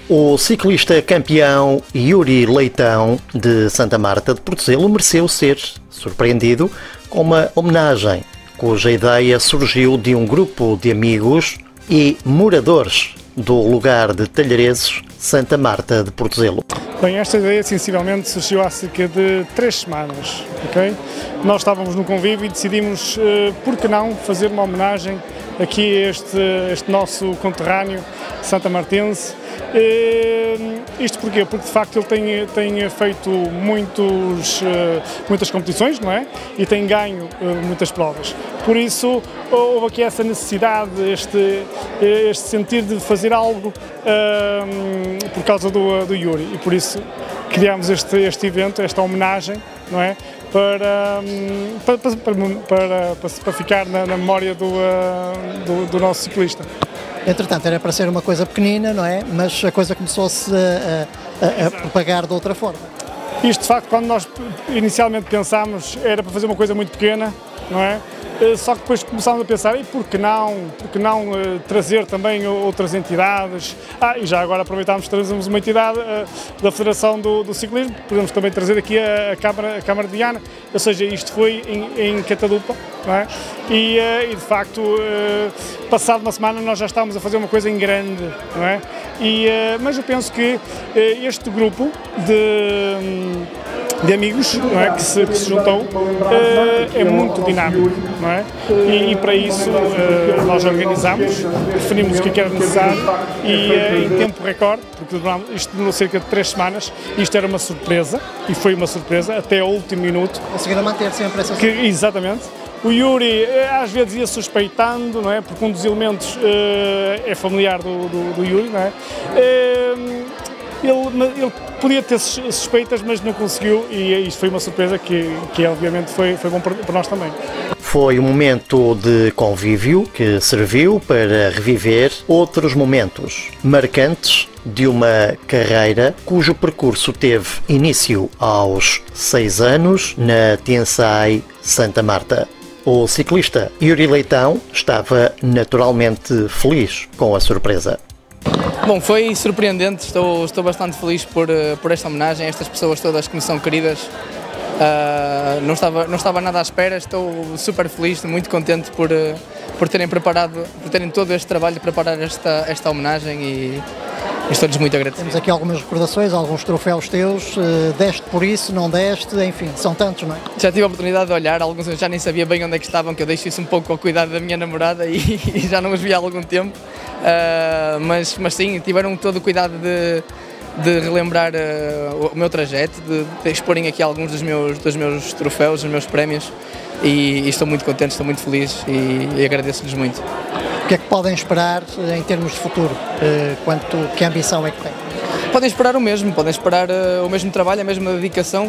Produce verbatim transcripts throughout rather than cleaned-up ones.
O ciclista campeão Yuri Leitão, de Santa Marta de Portozelo, mereceu ser surpreendido com uma homenagem, cuja ideia surgiu de um grupo de amigos e moradores do lugar de Talhareses, Santa Marta de Portozelo. Bem, esta ideia sensivelmente surgiu há cerca de três semanas, ok? Nós estávamos no convívio e decidimos, uh, por que não, fazer uma homenagem aqui a este, este nosso conterrâneo santamartense. Uh, isto porquê? Porque de facto ele tem, tem feito muitos, uh, muitas competições, não é? E tem ganho uh, muitas provas. Por isso houve aqui essa necessidade, este, este sentir de fazer algo uh, por causa do, do Yuri, e por isso criámos este, este evento, esta homenagem, não é? Para, para, para, para, para, para ficar na, na memória do, uh, do, do nosso ciclista. Entretanto, era para ser uma coisa pequenina, não é? Mas a coisa começou-se a, a, a propagar de outra forma. Isto, de facto, quando nós inicialmente pensámos, era para fazer uma coisa muito pequena, não é? Só que depois começámos a pensar, e por que não, por que não uh, trazer também outras entidades? Ah, e já agora aproveitámos e trazemos uma entidade uh, da Federação do, do Ciclismo, podemos também trazer aqui a, a, Câmara, a Câmara de Viana, ou seja, isto foi em, em Catadupa, não é? E, uh, e de facto, uh, passado uma semana nós já estávamos a fazer uma coisa em grande, não é? E, uh, mas eu penso que uh, este grupo de... de amigos, não é, que, se, que se juntou, uh, é muito dinâmico, não é? E, e para isso uh, nós organizamos, definimos o que era necessário e uh, em tempo recorde, porque isto demorou cerca de três semanas, isto era uma surpresa, e foi uma surpresa, até ao último minuto. Conseguiram manter sempre essa surpresa. Exatamente. O Yuri às vezes ia suspeitando, não é? Porque um dos elementos uh, é familiar do, do, do Yuri, não é? Uh, Ele, ele podia ter suspeitas, mas não conseguiu, e isto foi uma surpresa que, que obviamente foi, foi bom para nós também. Foi um momento de convívio que serviu para reviver outros momentos marcantes de uma carreira cujo percurso teve início aos seis anos na Tiensai Santa Marta. O ciclista Yuri Leitão estava naturalmente feliz com a surpresa. Bom, foi surpreendente, estou, estou bastante feliz por, por esta homenagem, estas pessoas todas que me são queridas. Uh, não, estava, não estava nada à espera, estou super feliz, muito contente por, por terem preparado, por terem todo este trabalho de preparar esta, esta homenagem e estou-lhes muito agradecido. Temos aqui algumas recordações, alguns troféus teus, uh, deste por isso, não deste, enfim, são tantos, não é? Já tive a oportunidade de olhar, alguns eu já nem sabia bem onde é que estavam, que eu deixo isso um pouco ao cuidado da minha namorada e, e já não os vi há algum tempo. Uh, mas, mas sim, tiveram todo o cuidado de, de relembrar uh, o meu trajeto, de, de exporem aqui alguns dos meus, dos meus troféus, dos meus prémios e, e estou muito contente, estou muito feliz e, e agradeço-lhes muito. O que é que podem esperar em termos de futuro? Uh, quanto, que ambição é que têm? Podem esperar o mesmo, podem esperar uh, o mesmo trabalho, a mesma dedicação.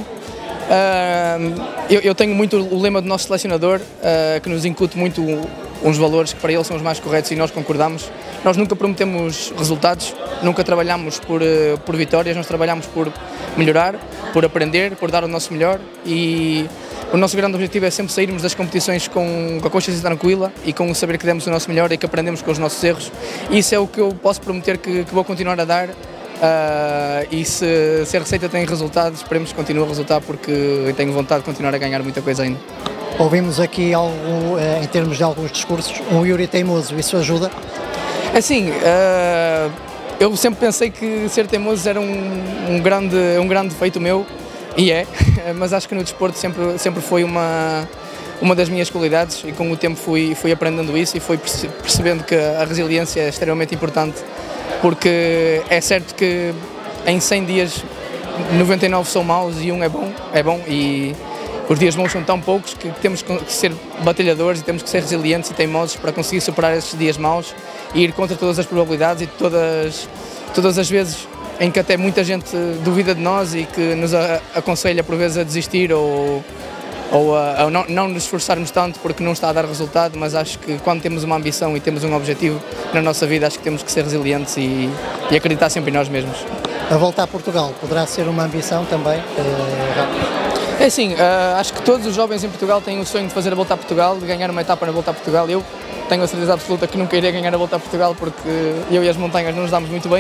Uh, eu, eu tenho muito o lema do nosso selecionador, uh, que nos incute muito uns valores que para ele são os mais corretos e nós concordamos. Nós nunca prometemos resultados, nunca trabalhamos por, por vitórias, nós trabalhamos por melhorar, por aprender, por dar o nosso melhor e o nosso grande objetivo é sempre sairmos das competições com, com a consciência tranquila e com o saber que demos o nosso melhor e que aprendemos com os nossos erros. E isso é o que eu posso prometer que, que vou continuar a dar. Uh, e se, se a receita tem resultados, esperemos que continue a resultar porque eu tenho vontade de continuar a ganhar muita coisa ainda. Ouvimos aqui, algo, em termos de alguns discursos, um Yuri teimoso, isso ajuda? Assim, uh, eu sempre pensei que ser teimoso era um, um, grande, um grande defeito meu, e é, mas acho que no desporto sempre, sempre foi uma, uma das minhas qualidades e com o tempo fui, fui aprendendo isso e fui percebendo que a resiliência é extremamente importante, porque é certo que em cem dias noventa e nove são maus e um é bom, é bom e os dias bons são tão poucos que temos que ser batalhadores e temos que ser resilientes e teimosos para conseguir superar esses dias maus e ir contra todas as probabilidades e todas, todas as vezes em que até muita gente duvida de nós e que nos aconselha por vezes a desistir ou, ou a, a não, não nos esforçarmos tanto porque não está a dar resultado, mas acho que quando temos uma ambição e temos um objetivo na nossa vida, acho que temos que ser resilientes e, e acreditar sempre em nós mesmos. A volta a Portugal poderá ser uma ambição também? Uh, É assim, uh, acho que todos os jovens em Portugal têm o sonho de fazer a Volta a Portugal, de ganhar uma etapa na Volta a Portugal. Eu tenho a certeza absoluta que nunca irei ganhar a Volta a Portugal porque eu e as montanhas não nos damos muito bem,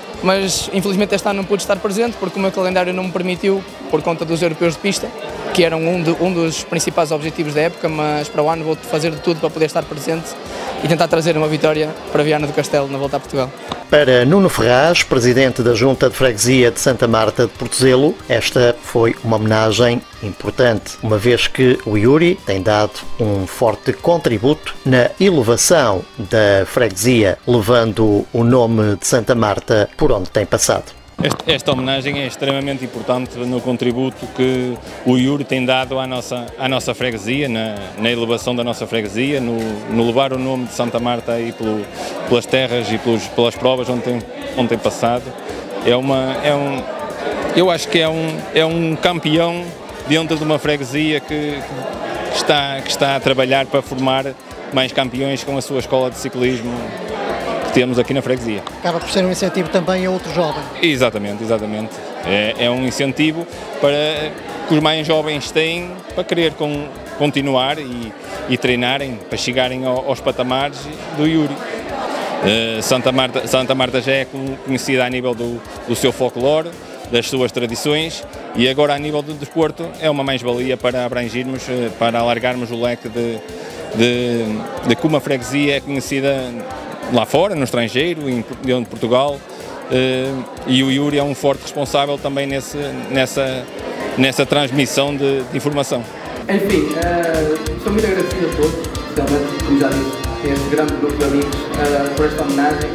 mas infelizmente este ano não pude estar presente porque o meu calendário não me permitiu, por conta dos europeus de pista, que eram um, de, um dos principais objetivos da época, mas para o ano vou fazer de tudo para poder estar presente e tentar trazer uma vitória para Viana do Castelo na volta a Portugal. Para Nuno Ferraz, presidente da Junta de Freguesia de Santa Marta de Portozelo, esta foi uma homenagem importante, uma vez que o Yuri tem dado um forte contributo na elevação da freguesia, levando o nome de Santa Marta por onde tem passado. Esta homenagem é extremamente importante no contributo que o Yuri tem dado à nossa, à nossa freguesia, na, na elevação da nossa freguesia, no, no levar o nome de Santa Marta aí pelo, pelas terras e pelos, pelas provas onde tem, onde tem passado. É uma, é um, eu acho que é um, é um campeão dentro de uma freguesia que, que, está, que está a trabalhar para formar mais campeões com a sua escola de ciclismo que temos aqui na freguesia. Acaba por ser um incentivo também a outros jovens. Exatamente, exatamente. É, é um incentivo para que os mais jovens têm para querer com, continuar e, e treinarem, para chegarem ao, aos patamares do Yuri. Uh, Santa Marta, Santa Marta já é conhecida a nível do, do seu folclore, das suas tradições, e agora a nível do desporto é uma mais-valia para abrangirmos, para alargarmos o leque de, de, de como a freguesia é conhecida lá fora, no estrangeiro, em, dentro de Portugal, uh, e o Yuri é um forte responsável também nesse, nessa, nessa transmissão de, de informação. Enfim, uh, sou muito agradecido a todos, especialmente, como já disse, a este grande grupo de amigos, uh, por esta homenagem.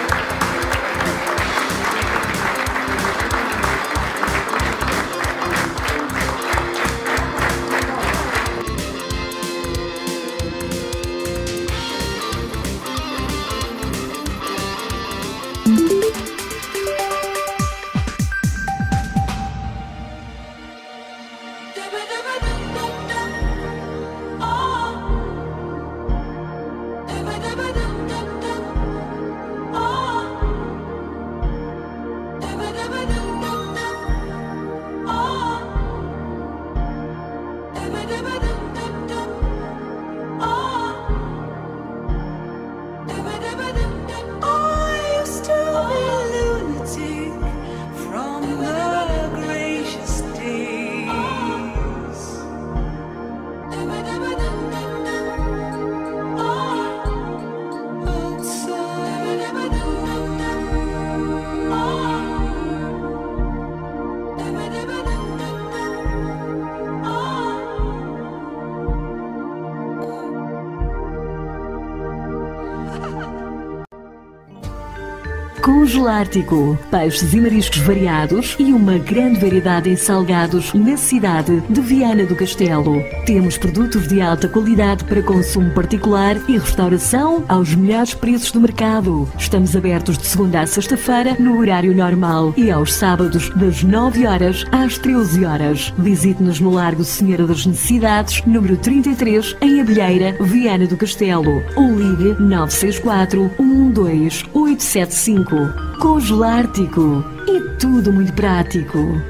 Congelártico, peixes e mariscos variados e uma grande variedade em salgados na cidade de Viana do Castelo. Temos produtos de alta qualidade para consumo particular e restauração aos melhores preços do mercado. Estamos abertos de segunda a sexta-feira no horário normal e aos sábados das nove horas às treze horas. Visite-nos no Largo Senhora das Necessidades, número trinta e três, em Abelheira, Viana do Castelo. Ou ligue nove seis quatro, um dois, oito sete cinco. Congelártico e tudo muito prático.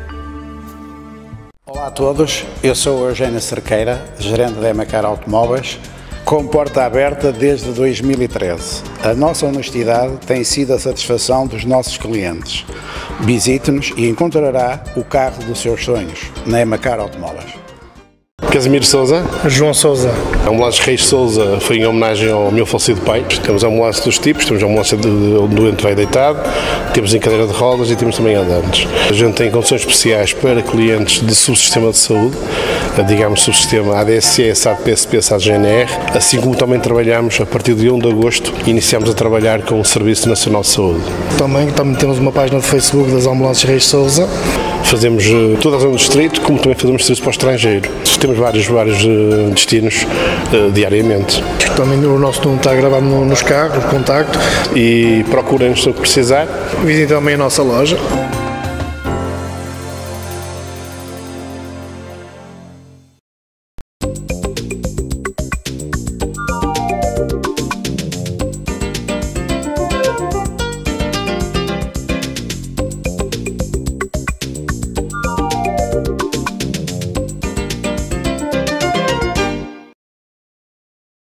Olá a todos, eu sou Eugênio Cerqueira, gerente da Emacar Automóveis, com porta aberta desde dois mil e treze. A nossa honestidade tem sido a satisfação dos nossos clientes. Visite-nos e encontrará o carro dos seus sonhos na Emacar Automóveis. Casimiro Sousa. João Sousa. A ambulância Reis Sousa foi em homenagem ao meu falecido pai. Temos a ambulância dos tipos, temos a ambulância de onde o doente vai deitado, temos em cadeira de rodas e temos também andantes. A gente tem condições especiais para clientes de subsistema de saúde, digamos subsistema A D S E, S A D P S P, S A D G N R, assim como também trabalhamos a partir de primeiro de agosto, iniciamos a trabalhar com o Serviço Nacional de Saúde. Também, também temos uma página de Facebook das ambulâncias Reis Sousa. Fazemos uh, toda a zona do distrito, como também fazemos serviço para o estrangeiro. Temos vários, vários uh, destinos uh, diariamente. Também o nosso número está gravado no, nos carros, o contacto. E procurem-nos se precisar. Visitem também a nossa loja.